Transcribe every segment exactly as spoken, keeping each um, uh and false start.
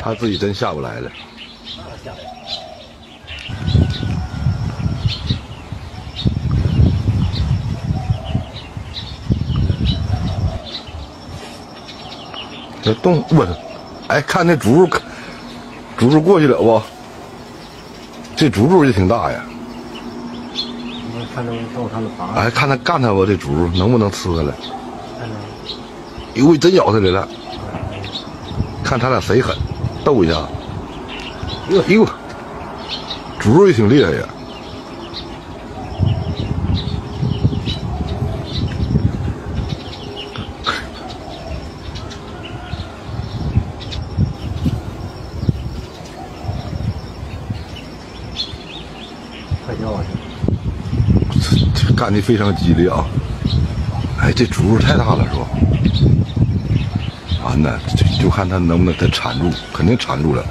他自己真下不来了。 下来。 这动我，哎，看那竹竹，竹竹过去了不？这竹竹也挺大呀。 看能到他的房。 哎，看他干他不？这竹竹能不能吃下来？ 看能。 哟，真咬下来了。看他俩谁狠，斗一下。哟哟，竹竹也挺厉害呀。 快掉啊！ 这这干的非常激烈啊！哎，这竹竹太大了是吧？完了，就就看他能不能给缠住，肯定缠住了。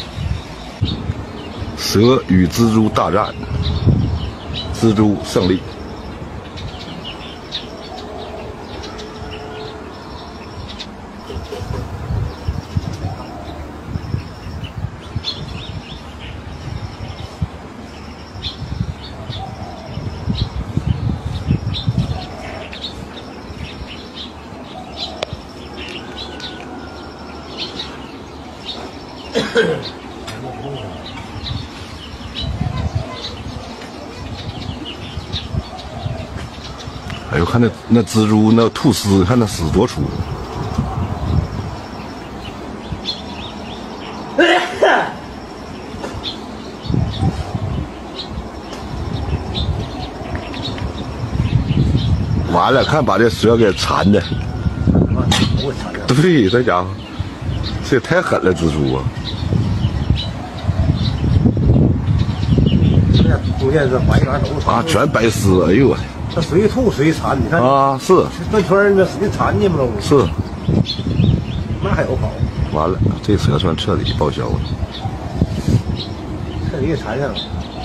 蛇与蜘蛛大战，蜘蛛胜利。哎呦，看那那蜘蛛那吐丝，看那丝多粗！完了，看把这蛇给缠的。对，这家伙，这也太狠了，蜘蛛啊！ 中间这白杆都是啊，全白丝，哎呦我！ 它随吐随缠，你看啊，是转圈儿，那使劲缠你们都是， 那还有跑？ 完了，这蛇算彻底报销了， 彻底给缠上了。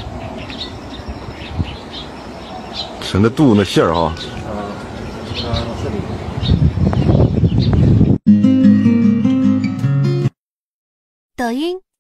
瞅那肚子那馅儿哈。 啊啊，是的。 抖音。